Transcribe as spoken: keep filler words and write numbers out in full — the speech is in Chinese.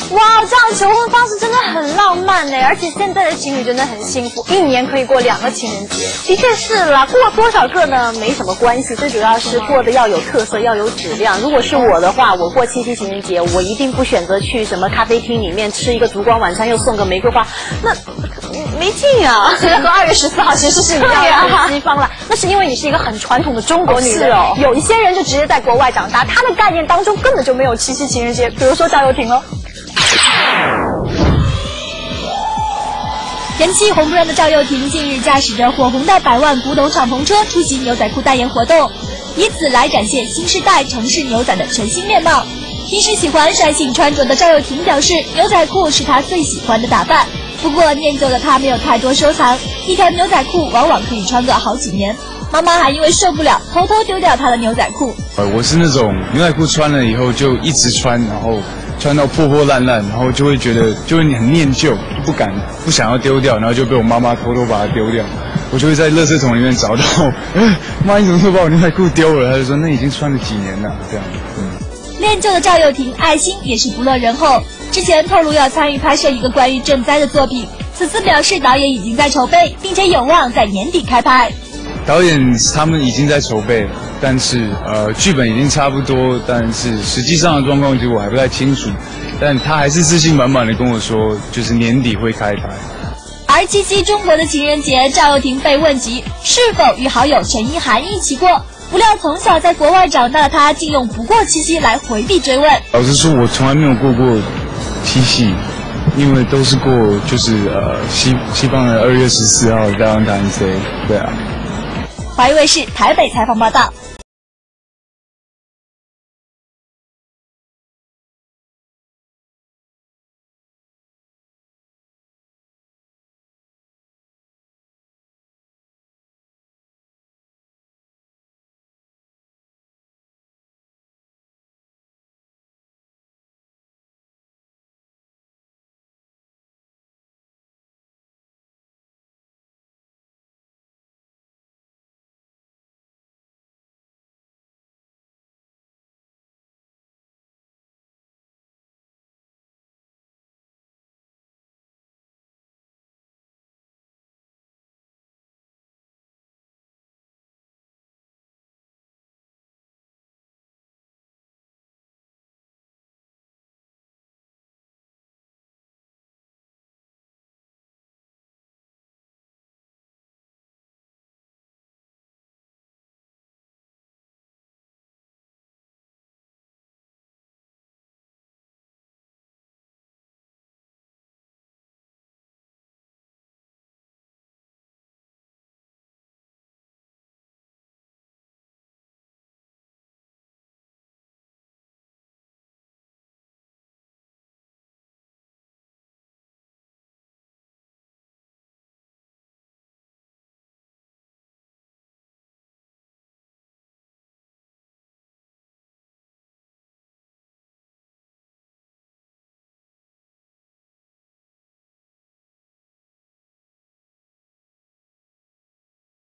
哇，这样求婚方式真的很浪漫呢，而且现在的情侣真的很幸福，一年可以过两个情人节。 的确是啦，过多少个呢没什么关系，最主要是过得要有特色，要有质量。如果是我的话，我过七夕情人节，我一定不选择去什么咖啡厅里面吃一个烛光晚餐，又送个玫瑰花，那没劲啊。 和二月十四号其实是一样的， 呀，西方了。那是因为你是一个很传统的中国女人哦。 有一些人就直接在国外长大，他的概念当中根本就没有七夕情人节。比如说赵又廷喽。 人气红不让的赵又廷近日驾驶着火红的百万古董敞篷车出席牛仔裤代言活动，以此来展现新时代城市牛仔的全新面貌。平时喜欢率性穿着的赵又廷表示，牛仔裤是他最喜欢的打扮。不过念旧的他没有太多收藏，一条牛仔裤往往可以穿个好几年。妈妈还因为受不了，偷偷丢掉他的牛仔裤。 呃，我是那种牛仔裤穿了以后就一直穿，然后穿到破破烂烂，然后就会觉得就会很念旧，不敢不想要丢掉，然后就被我妈妈偷偷把它丢掉。我就会在垃圾桶里面找到，哎，妈，你怎么会把我牛仔裤丢了？她就说那已经穿了几年了，这样。嗯。 恋旧的赵又廷爱心也是不落人后，之前透露要参与拍摄一个关于赈灾的作品，此次表示导演已经在筹备，并且有望在年底开拍。 导演他们已经在筹备了，但是呃剧本已经差不多，但是实际上的状况其实我还不太清楚，但他还是自信满满的跟我说，就是年底会开拍。 而七夕中国的情人节，赵又廷被问及是否与好友陈意涵一起过，不料从小在国外长大的他，竟用不过七夕来回避追问。 老实说，我从来没有过过七夕，因为都是过就是呃西西方的二月十四号 Valentine's Day， 对啊。 华语卫视台北采访报道。